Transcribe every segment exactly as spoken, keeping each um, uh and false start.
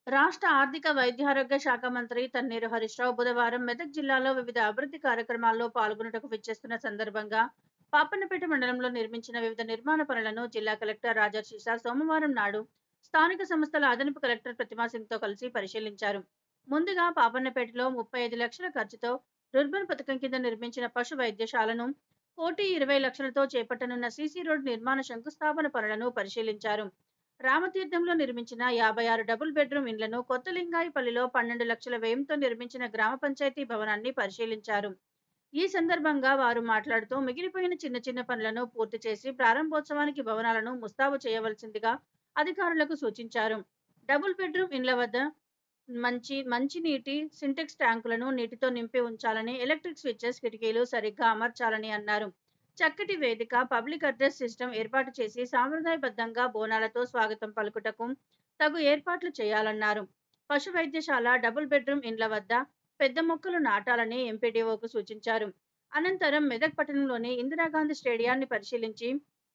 రాష్ట్ర ఆర్థిక వైద్యారోగ్య శాఖ మంత్రి తన్నీరు హరీష్ రావు బుధవారం మెదక్ జిల్లాలో వివిధ అభివృద్ధి కార్యక్రమాల్లో పాల్గొనుటకు విచ్చేస్తున్న సందర్భంగా పాపన్నపేట మండలంలో నిర్మించిన వివిధ నిర్మాణ పనులను జిల్లా కలెక్టర్ రాజర్షిషా సోమవారం నాడు స్థానిక సంస్థల అదనపు కలెక్టర్ ప్రతిమా సింగ్ తో కలిసి పరిశీలించారు. ముందుగా పాపన్నపేటలో ముప్పై ఐదు లక్షల ఖర్చుతో రుర్బన్ పథకం కింద నిర్మించిన పశు వైద్యశాలను, కోటి ఇరవై లక్షలతో చేపట్టనున్న సీసీ రోడ్ నిర్మాణ శంకుస్థాపన పనులను పరిశీలించారు. రామతీర్థంలో నిర్మించిన యాభై ఆరు డబుల్ బెడ్రూమ్ ఇండ్లను, కొత్త లింగాయిపల్లిలో పన్నెండు లక్షల వ్యయంతో నిర్మించిన గ్రామ పంచాయతీ భవనాన్ని పరిశీలించారు. ఈ సందర్భంగా వారు మాట్లాడుతూ మిగిలిపోయిన చిన్న చిన్న పనులను పూర్తి చేసి ప్రారంభోత్సవానికి భవనాలను ముస్తాబు చేయవలసిందిగా అధికారులకు సూచించారు. డబుల్ బెడ్రూమ్ ఇండ్ల వద్ద మంచి మంచినీటి సింటెక్స్ ట్యాంకులను నీటితో నింపి ఉంచాలని, ఎలక్ట్రిక్ స్విచ్చెస్, కిటికీలు సరిగ్గా అమర్చాలని అన్నారు. చక్కటి వేదిక, పబ్లిక్ అడ్రస్ సిస్టమ్ ఏర్పాటు చేసి సాంప్రదాయబద్ధంగా బోనాలతో స్వాగతం పలుకుటకు తగు ఏర్పాట్లు చేయాలన్నారు. పశు వైద్యశాల, డబుల్ బెడ్రూమ్ ఇండ్ల వద్ద పెద్ద మొక్కలు నాటాలని ఎంపీడీఓకు సూచించారు. అనంతరం మెదక్ పట్టణంలోని ఇందిరాగాంధీ స్టేడియాన్ని పరిశీలించి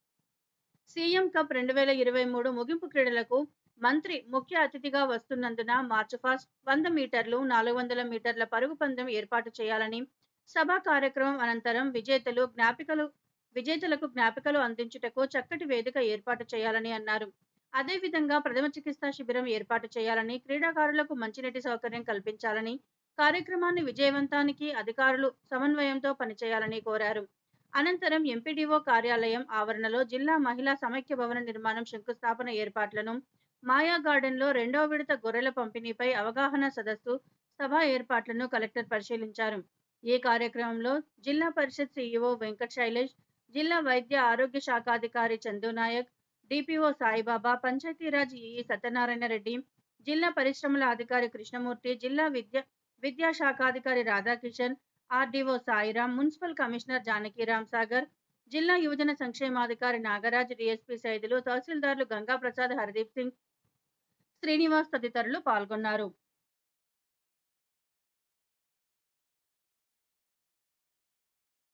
సీఎం కప్ రెండు వేల ఇరవై మూడు ముగింపు క్రీడలకు మంత్రి ముఖ్య అతిథిగా వస్తున్నందున మార్చ్ ఫాస్ట్ వంద మీటర్లు, నాలుగు వందల మీటర్ల పరుగు పందెం ఏర్పాటు చేయాలని, సభా కార్యక్రమం అనంతరం విజేతలు జ్ఞాపికలు విజేతలకు జ్ఞాపికలు అందించుటకు చక్కటి వేదిక ఏర్పాటు చేయాలని అన్నారు. అదేవిధంగా ప్రథమ చికిత్సా శిబిరం ఏర్పాటు చేయాలని, క్రీడాకారులకు మంచినీటి సౌకర్యం కల్పించాలని, కార్యక్రమాన్ని విజయవంతానికి అధికారులు సమన్వయంతో పనిచేయాలని కోరారు. అనంతరం ఎంపీడీఓ కార్యాలయం ఆవరణలో జిల్లా మహిళా సమైక్య భవన నిర్మాణం శంకుస్థాపన ఏర్పాట్లను, మాయా గార్డెన్లో రెండో విడత గొర్రెల పంపిణీపై అవగాహన సదస్సు, సభ ఏర్పాట్లను కలెక్టర్ పరిశీలించారు. ఈ కార్యక్రమంలో జిల్లా పరిషత్ సీఈఓ వెంకట్ శైలేష్, జిల్లా వైద్య ఆరోగ్య శాఖాధికారి చందునాయక్, డిపిఓ సాయిబాబా, పంచాయతీరాజ్ ఈఈ సత్యనారాయణ రెడ్డి, జిల్లా పరిశ్రమల అధికారి కృష్ణమూర్తి, జిల్లా విద్య విద్యాశాఖాధికారి Radhakishan, RDO Sairam, municipal commissioner Janakiram Sagar, జిల్లా యువజన సంక్షేమాధికారి నాగరాజ్, డీఎస్పీ సైదులు, తహసీల్దార్లు గంగా ప్రసాద్, హర్దీప్ సింగ్, శ్రీనివాస్ తదితరులు పాల్గొన్నారు.